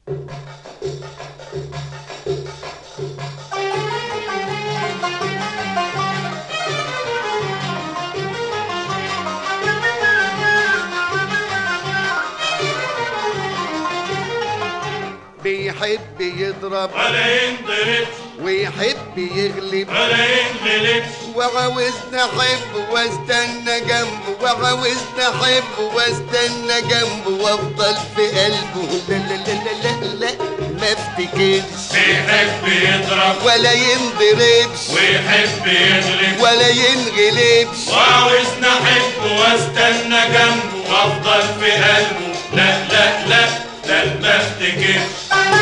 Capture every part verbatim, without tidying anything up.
بيحب يضرب ولا ينضربش، ويحب يغلب ولا ينغلبش، وعاوزنا احب واستنى جنبه، وعاوزنا احب واستنى جنبه وافضل في قلبه. لا لا لا لا لا لا ما افتكرش. بيحب يضرب ولا ينضربش، ويحب يغلب، ولا ينغلبش، وعاوزنا احبه واستنى جنبه وافضل في قلبه. لا لا لا لا ما افتكرش.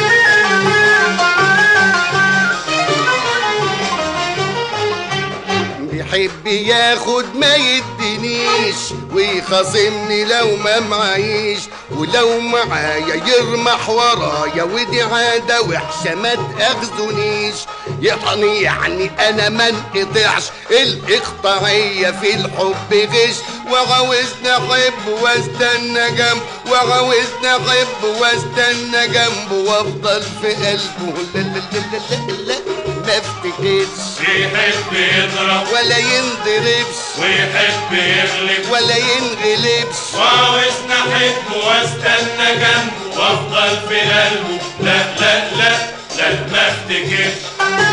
بيحب ياخد ما يدينيش ويخاصمني لو ما معيش، ولو معايا يرمح ورايا ودي عادة وحشة ما تاخذونيش. يطني يعني انا ما انقطعش، الاقطاعية في الحب غش، وعاوزنا احب واستنى جنبه، وعاوزنا احب واستنى جنبه وافضل في قلبه. لا لا لا لا لا ما افتكرش. بيحب يضرب ولا ينضربش، ويحب يغلب، ولا ينغلبش، وعاوزنا احبه واستنى جنبه وافضل في قلبه. لا لا لا لا ما افتكرش.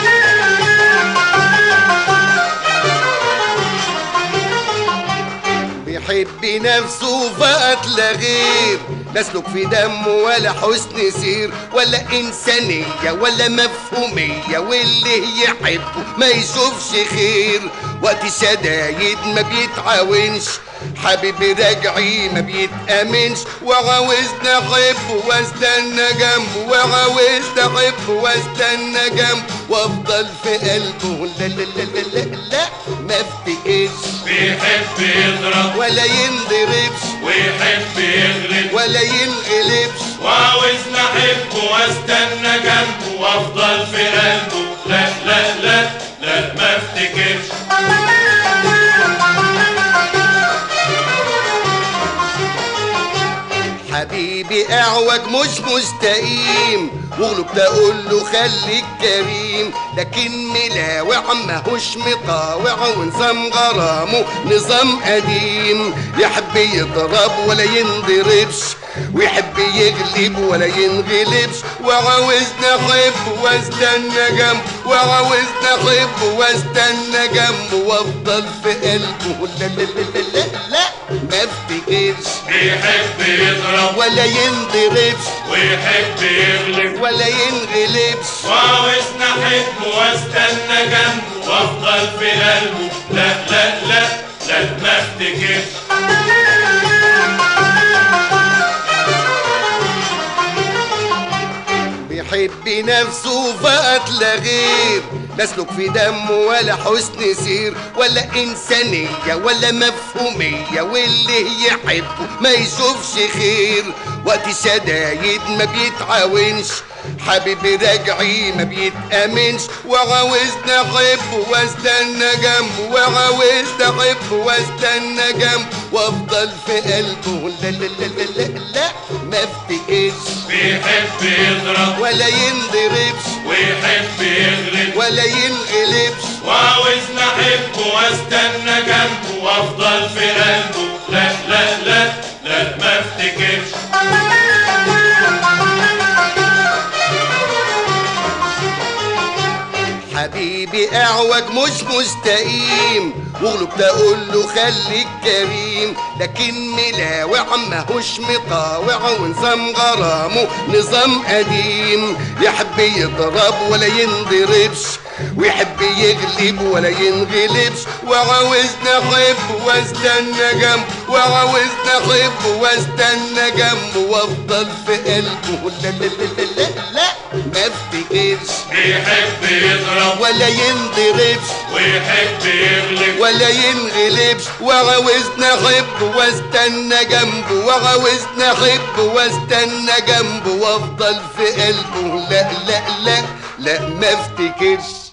بيحب نفسه فقط لا غير، لا سلوك في دمه ولا حسن سير ولا إنسانية ولا مفهومية، واللي يحبه ما يشوفش خير. وقت الشدايد ما بيتعاونش، حبيبي راجعي ما بيتأمنش، وعاوزنا احبه واستنى جنبه، وعاوزنا احبه واستنى جنبه وافضل في قلبه. لا لا لا لا لا لا ما افتكرش. بيحب يضرب ولا ينضربش، ويحب يغلب، ولا ينغلبش، وعاوزنا احبه واستنى جنبه وافضل في قلبه. لا لا لا لا ما افتكرش. حبيبي اعوج مش مستقيم، واغلب تقول له خليك كريم، لكن ملاوع ماهوش مطاوع ونظام غرامه نظام قديم. يحب يضرب ولا ينضربش، ويحب يغلب ولا ينغلبش، وعاوزنا احب واستنى جنبه، وعاوزنا احب واستنى جنبه وافضل في قلبه. لا لا لا لا لا ما افتكرش. بيحب يضرب ولا ينضربش، ويحب يغلب، ولا ينغلبش، وعاوزنا احبه واستنى جنبه وافضل في قلبه. لا لا لا لا ما افتكرش. بيحب نفسه فقط لا غير، لا سلوك في دمه ولا حسن سير ولا إنسانية ولا مفهومية، واللي يحبه ما يشوفش خير. وقت الشدايد ما بيتعاونش، حبيبي راجعي ما بيتأمنش، وعاوزنا احبه واستنى جنبه، وعاوزنا احبه واستنى جنبه وافضل في قلبه. لا لا لا لا لا لا ما افتكرش. بيحب يضرب ولا ينضربش، ويحب يغلب، ولا ينغلبش، وعاوزنا احبه واستنى جنبه وافضل في قلبه. لا لا لا لا ما افتكرش. حبيبي اعوج مش مستقيم، واغلب تقول له خليك كريم، لكن ملاوع ماهوش مطاوع ونظام غرامه نظام قديم. يحب يضرب ولا ينضربش، ويحب يغلب ولا ينغلبش، وعاوزنا احب واستنى جنبه، وعاوزنا احب واستنى جنبه وافضل في قلبه. لا لا لا لا لا ما افتكرش. بيحب يضرب ولا ينضربش، ويحب يغلب، ولا ينغلبش، وعاوزنا احب واستنى جنبه، وعاوزنا احب واستنى جنبه وافضل في قلبه. لا لا لا لا ما افتكرش.